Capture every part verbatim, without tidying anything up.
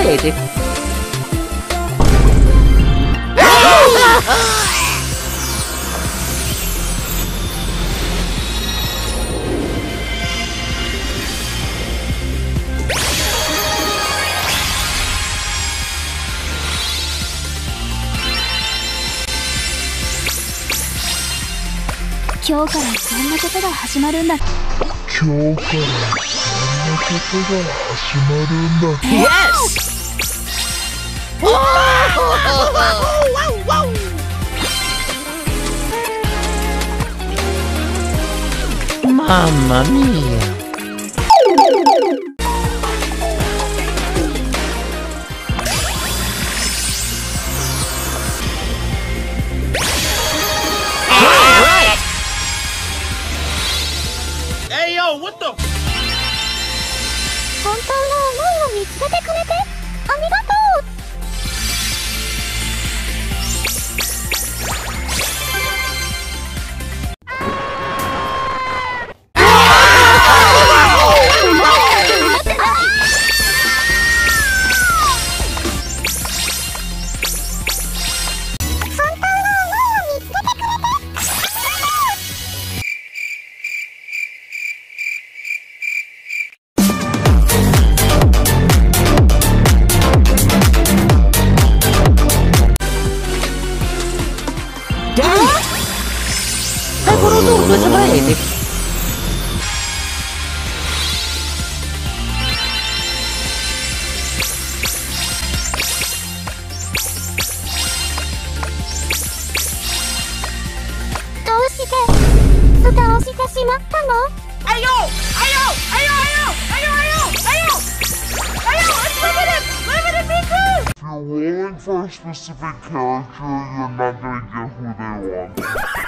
paquete. 今日からそんなことが始まるんだ。 今日からそんなことが始まるんだ。 Yes! Mamma mia! Hey yo, what the? 本当の思いを見つけてくれてありがとう。 Due separati. Ayo! Ayo! Ayo! Ayo! Ayo! Ayo! Ayo! Ayo! It's limited! Limited MIKUS! If you're rolling for a specific character, you're not gonna get who they want.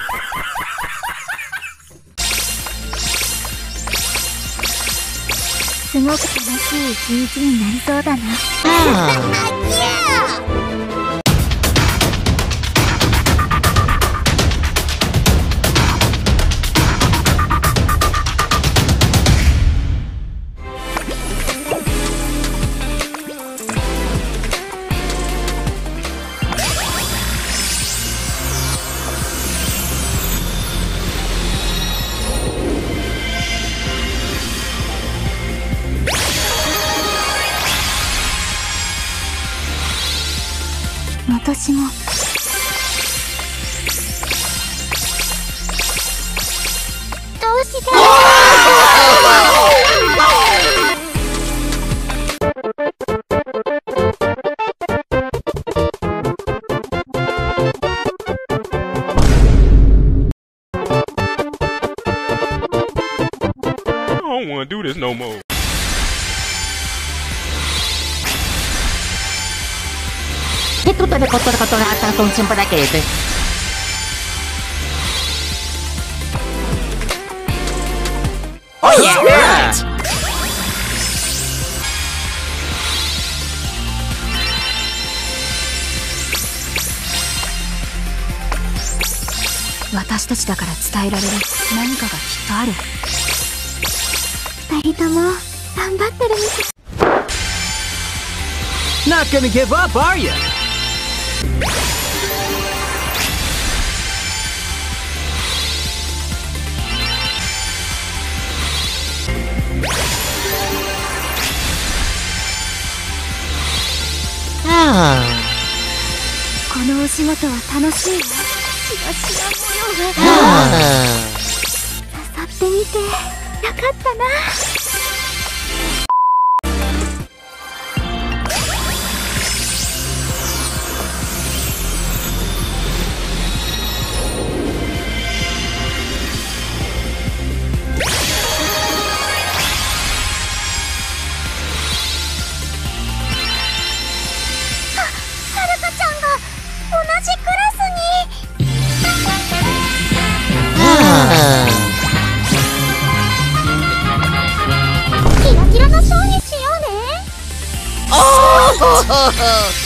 すごく楽しい一日になりそうだな。私もどうして I don't wanna do this no more. E tutte le cotture cotturate con sempre da chete. Oh yeah! Right. 私たちだから伝えられる何かがきっとある。二人とも頑張ってるみたい。 Not gonna give up, are you? Ah. このお仕事は楽しいわ。しわしわ模様が Ah. 刺さってみてよかったな。キラキラのショーにしようね。 Oh!